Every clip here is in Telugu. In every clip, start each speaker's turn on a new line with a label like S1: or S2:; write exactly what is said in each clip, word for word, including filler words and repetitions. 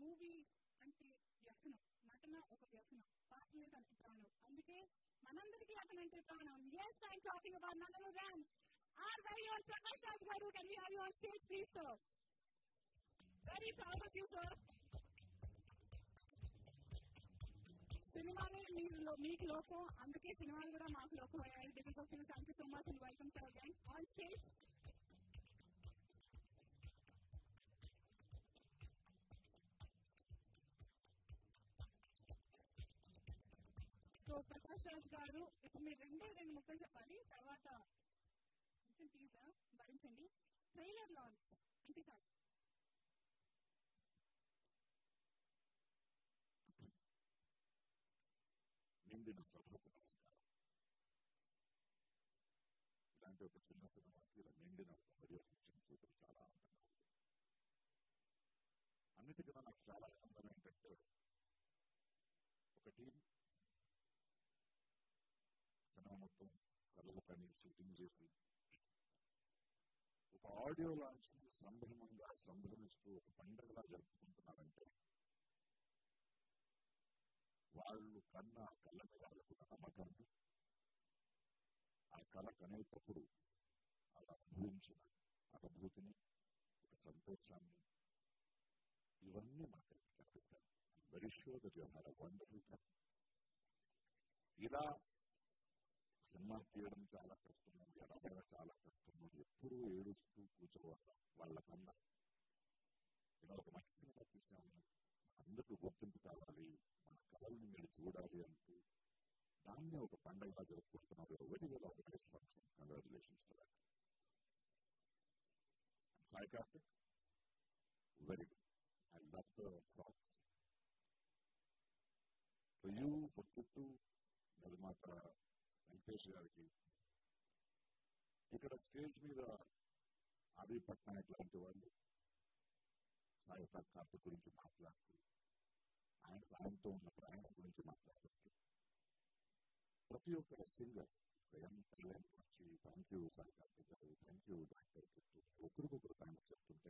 S1: మూవీ అంటే వ్యసనం, నటన ఒక వ్యసనం, పాటలే తనకి ప్రాణం. అందుకే మనందరికీ అతనంటే ప్రాణం. Yes, I'm talking about none other than our very own Prakash Raj garu. Can we have you on stage, please, sir? Very proud of you, sir. సినిమానే మీరు మీకు లోకం, అందుకే సినిమాలు కూడా మాకు లోకం అయ్యాయి. Because of you. Thank you so much and welcome sir again on stage. So Prakash Raj garu, ఇప్పుడు మీరు రెండే రెండు ముక్కలు చెప్పాలి, తర్వాత కొంచెం టీజర్ భరించండి. ట్రైలర్ లాంచ్ అంటే సార్
S2: నిండిన సభకు నమస్కారం. ఇలాంటి ఒక చిన్న సినిమాకి ఇలా నిండిన ఒక వీడియో ఫంక్షన్ చూడడం చాలా ఆనందంగా ఉంది. అన్నిటికన్నా నాకు చాలా ఆనందం ఏంటంటే ఒక టీం సినిమా మొత్తం కథలు కానీ షూటింగ్ చేసి ఒక ఆడియో లాంచ్ సంభ్రమంగా సంభ్రమిస్తూ ఒక పండుగలా జరుపుకుంటున్నారంటే వాళ్ళు కన్నా కళ్ళ మీద వాళ్ళకున్న నమ్మకాన్ని, ఆ కళ కనేటప్పుడు అలా అనుభవించిన అనుభూతిని, ఒక సంతోషాన్ని, ఇవన్నీ మాకు కనిపిస్తాయి. Very sure that you have a wonderful time. ఇలా సినిమా తీయడం చాలా కష్టము, ఎడబడ చాలా కష్టము, ఎప్పుడూ ఏడుస్తూ కూర్చోవాలి వాళ్ళకన్నా ఇలా ఒక మంచి సినిమా తీసాము, అందరూ గుర్తింపు కావాలి, మన కళల్ని మీరు చూడాలి అంటూ దాన్ని ఒక పండుగగా జరుపుకుంటున్నారు. Very well organised function. Congratulations for that. Hi Karthik, very good. I love the songs for you, for Kittu, నిర్మాత వెంకటేష్ గారికి. ఇక్కడ స్టేజ్ మీద ఆది పట్నాయక్ లాంటి వాళ్ళు సాయితా కార్తిక్ గురించి మాట్లాడుతూ, ఆయన ఆయనతో ఉన్న ప్రయాణం గురించి మాట్లాడుతూ, ప్రతి ఒక్క సింగర్ ఒక యంగ్ టాలెంట్ వచ్చి thank you Sai Karthik garu, thank you doctor Kittu, ఒకరికొకరు థ్యాంక్స్ చెప్తుంటే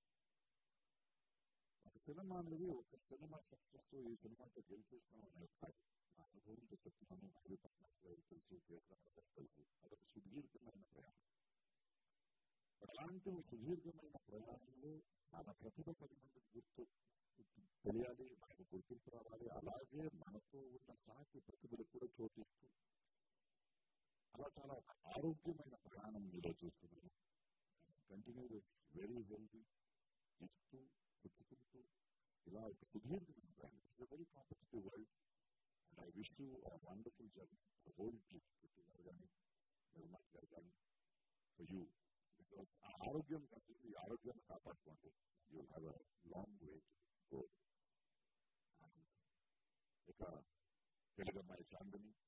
S2: ఒక సినిమా అనేది ఒక సినిమా సక్సెస్ ఈ సినిమాతో గెలిచేస్తాం అనేది కాదు. నా అనుభవంతో చెప్తున్నాను. ఆది పట్నాయక్ గారు తెలుసు, కేసీఆర్ గారు తెలుసు. అదొక సుదీర్ఘమైన ప్రయాణం. అలాంటి సుదీర్ఘమైన ప్రయాణంలో మన ప్రతిభ పది మందికి గుర్తు తెలియాలి, మనకు గుర్తింపు రావాలి. అలాగే మనతో ఉన్న సాటి ప్రతిభలకు కూడా చోటిస్తూ అలా చాలా ఆరోగ్యమైన ప్రయాణం మీలో చూస్తున్నాను. కంటిన్యూ విత్ వెరీ హెల్తీ, ఇస్తూ పుట్టుకుంటూ ఇలా ఒక సుదీర్ఘమైన ప్రయాణం. It's a very competitive world and I wish you a wonderful journey. Whole team, Putti garu కానీ నిర్మాత గారు కానీ, ఫర్ యూ. బికాస్ ఆ ఆరోగ్యం కంటే ఆరోగ్యాన్ని కాపాడుకోండి. You will have a long way to go. ఇక తెలుగు అమ్మాయి చాందిని,